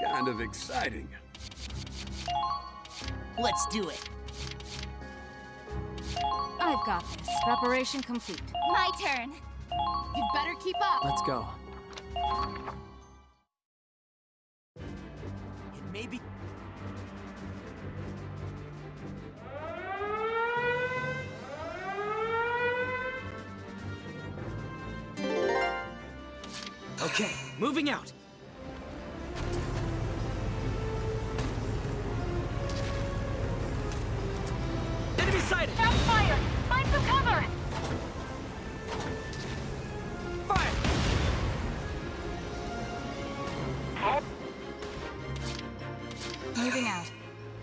kind of exciting. Let's do it. I've got this. Preparation complete. My turn. You'd better keep up. Let's go. It may be... Okay, moving out. Enemy sighted! Shots fired! Find some cover! Fire! Moving out.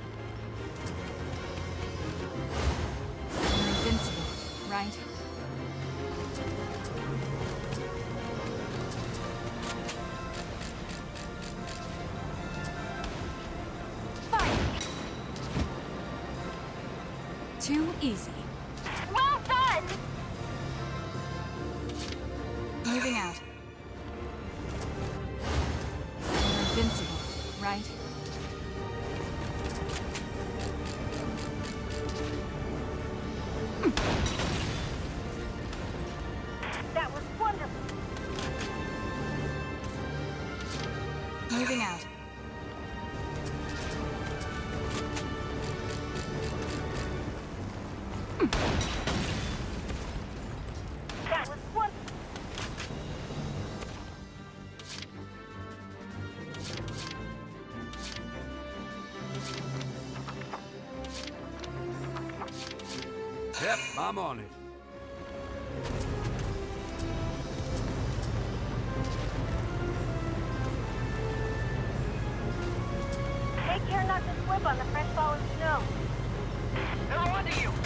You're invincible, right? Fire! Too easy. Well done! Moving out. You're invincible, right? That was wonderful. Moving out. That was wonderful. Yep, I'm on it. Take care not to slip on the fresh fallen snow. They're onto you!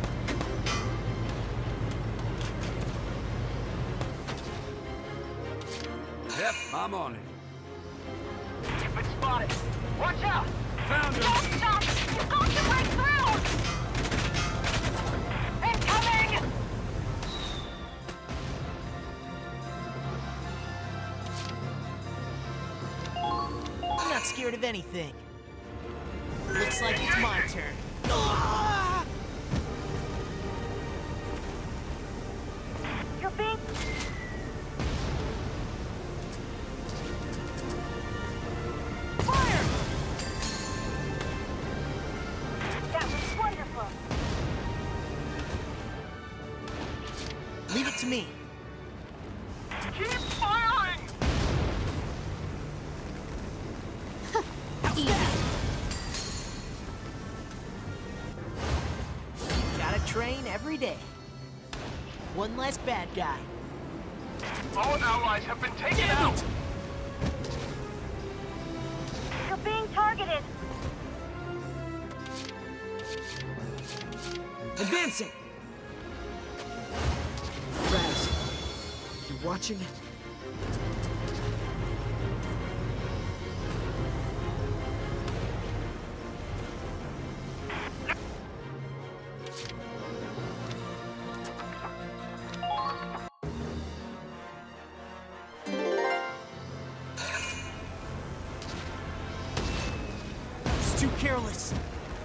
Yep, I'm on it. You've been spotted! Watch out! Found him! Don't stop! You've got to break through! Incoming! I'm not scared of anything. Looks like it's my turn. Ah! You're being... Fire! That was wonderful. Leave it to me. Keep firing! Easy. Gotta train every day. One less bad guy. All allies have been taken out! You're being targeted. Advancing! Raz, you watching? It's too careless.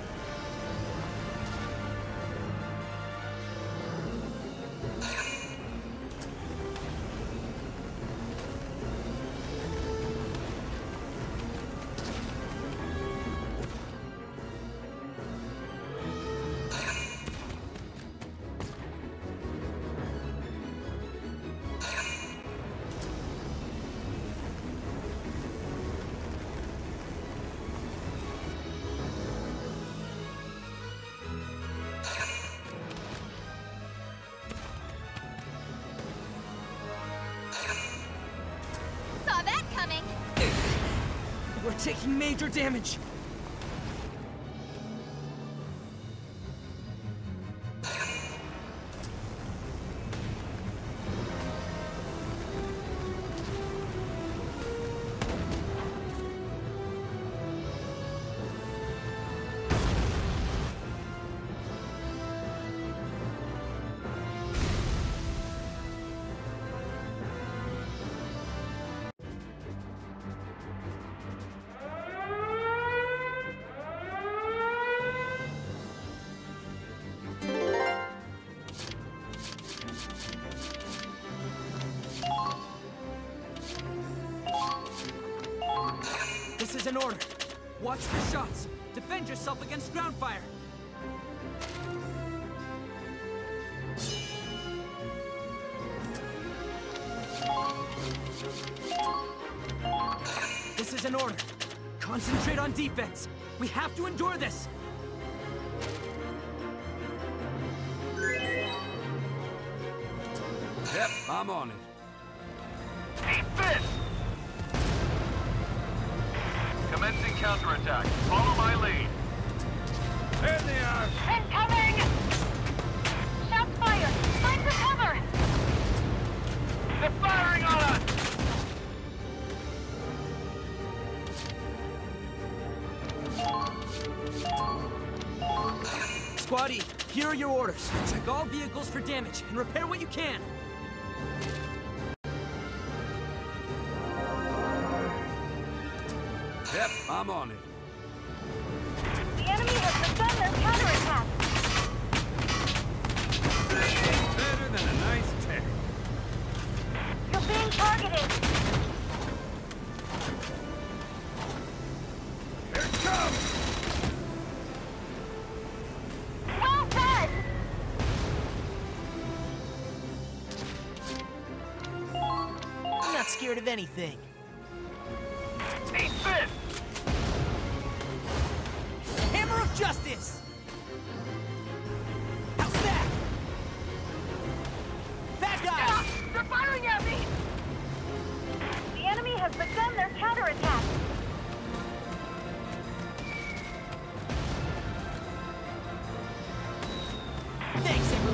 Saw that coming. We're taking major damage. This is an order. Watch for shots. Defend yourself against ground fire. This is an order. Concentrate on defense. We have to endure this. Yep, I'm on it. Eat this! Commencing counterattack. Follow my lead. There they are! Incoming! Shots fired! Find the cover! They're firing on us! Squaddy, here are your orders. Check all vehicles for damage and repair what you can. Yep, I'm on it. The enemy has begun their counterattack! Better than a nice tear. You're being targeted! Here it comes! Well done! I'm not scared of anything. Eat this! Hammer of Justice! How's that? Bad guys! They're firing at me! The enemy has begun their counterattack! Thanks, everyone.